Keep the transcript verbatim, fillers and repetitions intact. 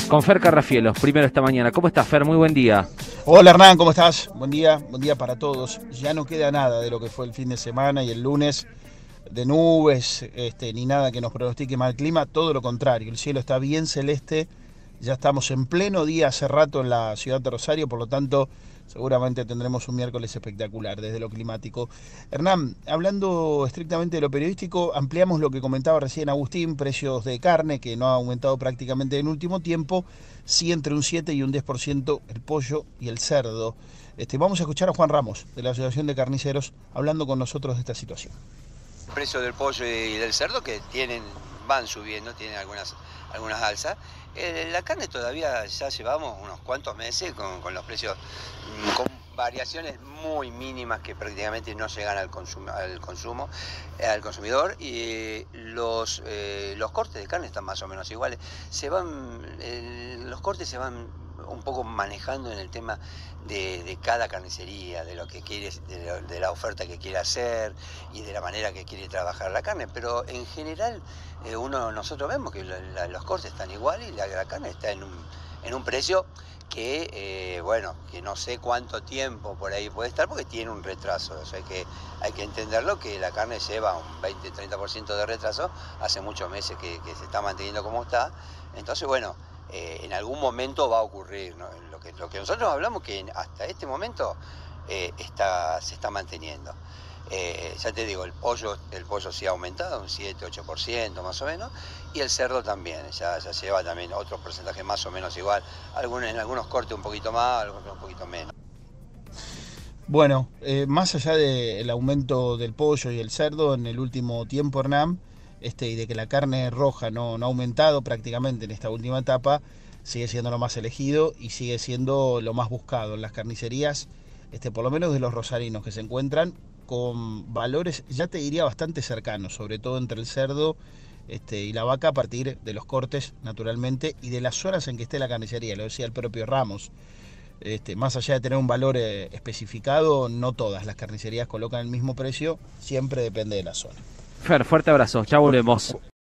con Fer Carrafielos, primero esta mañana. ¿Cómo estás, Fer? Muy buen día. Hola Hernán, ¿cómo estás? Buen día, buen día para todos. Ya no queda nada de lo que fue el fin de semana y el lunes, de nubes, este, ni nada que nos pronostique mal clima, todo lo contrario, el cielo está bien celeste, ya estamos en pleno día hace rato en la ciudad de Rosario, por lo tanto seguramente tendremos un miércoles espectacular desde lo climático. Hernán, hablando estrictamente de lo periodístico, ampliamos lo que comentaba recién Agustín, precios de carne que no ha aumentado prácticamente en último tiempo, sí entre un siete y un diez por ciento el pollo y el cerdo. Este, vamos a escuchar a Juan Ramos de la Asociación de Carniceros hablando con nosotros de esta situación. El precio del pollo y del cerdo que tienen, van subiendo, tienen algunas, algunas alzas. Eh, la carne todavía ya llevamos unos cuantos meses con, con los precios, con variaciones muy mínimas que prácticamente no llegan al consumo, al, consumo, eh, al consumidor, y los, eh, los cortes de carne están más o menos iguales. Se van, eh, los cortes se van un poco manejando en el tema de, de cada carnicería, de lo que quiere, de, lo, de la oferta que quiere hacer y de la manera que quiere trabajar la carne, pero en general eh, uno nosotros vemos que la, la, los cortes están iguales y la, la carne está en un, en un precio que, eh, bueno, que no sé cuánto tiempo por ahí puede estar porque tiene un retraso. O sea, hay que, hay que entenderlo que la carne lleva un veinte a treinta por ciento de retraso, hace muchos meses que, que se está manteniendo como está. Entonces, bueno, eh, en algún momento va a ocurrir, ¿no? Lo que, lo que nosotros hablamos que hasta este momento eh, está, se está manteniendo. Eh, ya te digo, el pollo, el pollo sí ha aumentado, un siete a ocho por ciento más o menos, y el cerdo también, ya, ya lleva también otros porcentajes más o menos igual, algunos, en algunos cortes un poquito más, algunos un poquito menos. Bueno, eh, más allá del aumento del pollo y el cerdo en el último tiempo, Hernán, este, y de que la carne roja no, no ha aumentado prácticamente en esta última etapa, sigue siendo lo más elegido y sigue siendo lo más buscado en las carnicerías, este, por lo menos de los rosarinos que se encuentran con valores, ya te diría, bastante cercanos, sobre todo entre el cerdo este, y la vaca, a partir de los cortes, naturalmente, y de las horas en que esté la carnicería, lo decía el propio Ramos. Este, más allá de tener un valor eh, especificado, no todas las carnicerías colocan el mismo precio, siempre depende de la zona. Fer, fuerte abrazo, ya volvemos.